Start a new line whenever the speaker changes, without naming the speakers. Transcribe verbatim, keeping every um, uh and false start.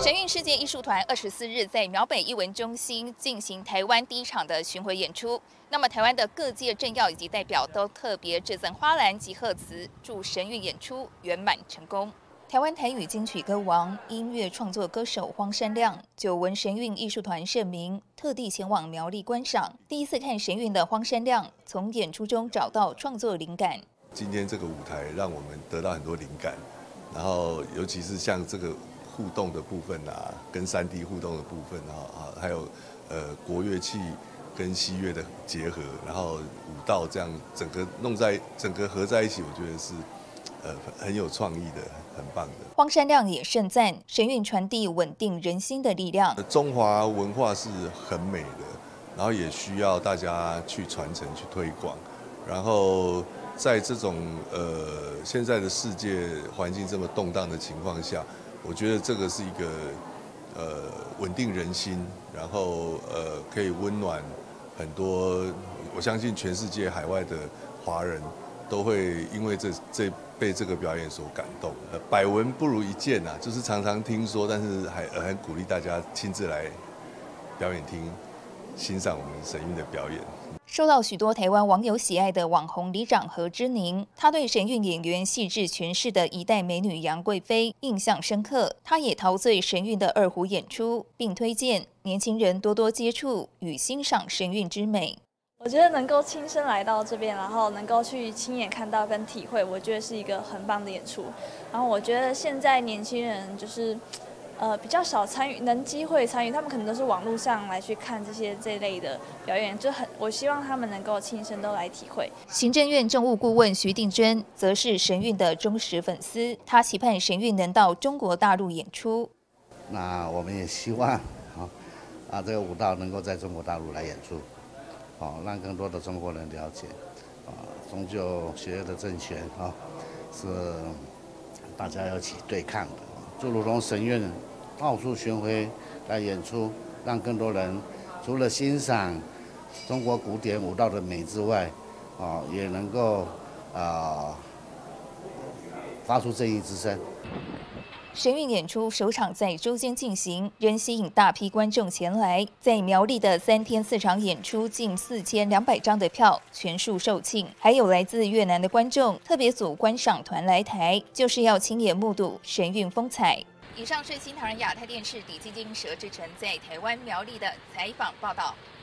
神韵世界艺术团二十四日在苗北艺文中心进行台湾第一场的巡回演出。那么，台湾的各界政要以及代表都特别致赠花篮及贺词，祝神韵演出圆满成功。台湾台语金曲歌王、音乐创作歌手荒山亮，久闻神韵艺术团盛名，特地前往苗栗观赏。第一次看神韵的荒山亮，从演出中找到创作灵感。
今天这个舞台让我们得到很多灵感，然后尤其是像这个互动的部分啊，跟三 D 互动的部分啊，还有呃国乐器跟西乐的结合，然后舞蹈这样整个弄在整个合在一起，我觉得是呃很有创意的，很棒的。
荒山亮也盛赞神韵传递稳定人心的力量。
中华文化是很美的，然后也需要大家去传承、去推广，然后。在这种呃现在的世界环境这么动荡的情况下，我觉得这个是一个呃稳定人心，然后呃可以温暖很多。我相信全世界海外的华人都会因为这这被这个表演所感动。呃，百闻不如一见啊，就是常常听说，但是还很鼓励大家亲自来表演厅欣赏我们神韵的表演。
受到许多台湾网友喜爱的网红里长何之宁，他对神韵演员细致诠释的一代美女杨贵妃印象深刻。他也陶醉神韵的二胡演出，并推荐年轻人多多接触与欣赏神韵之美。
我觉得能够亲身来到这边，然后能够去亲眼看到跟体会，我觉得是一个很棒的演出。然后我觉得现在年轻人就是。呃，比较少参与，能机会参与，他们可能都是网络上来去看这些这类的表演，就很，我希望他们能够亲身都来体会。
行政院政务顾问徐定珍则是神韵的忠实粉丝，他期盼神韵能到中国大陆演出。
那我们也希望啊啊这个舞蹈能够在中国大陆来演出，哦，让更多的中国人了解，啊，终究邪恶的政权啊是大家要一起对抗的。就如同神韵到处巡回来演出，让更多人除了欣赏中国古典舞蹈的美之外，啊，也能够啊发出正义之声。
神韵演出首场在周间进行，仍吸引大批观众前来。在苗栗的三天四场演出，近四千两百张的票全数售罄。还有来自越南的观众特别组观赏团来台，就是要亲眼目睹神韵风采。以上是新唐人亚太电视李晶晶、佘志成在台湾苗栗的采访报道。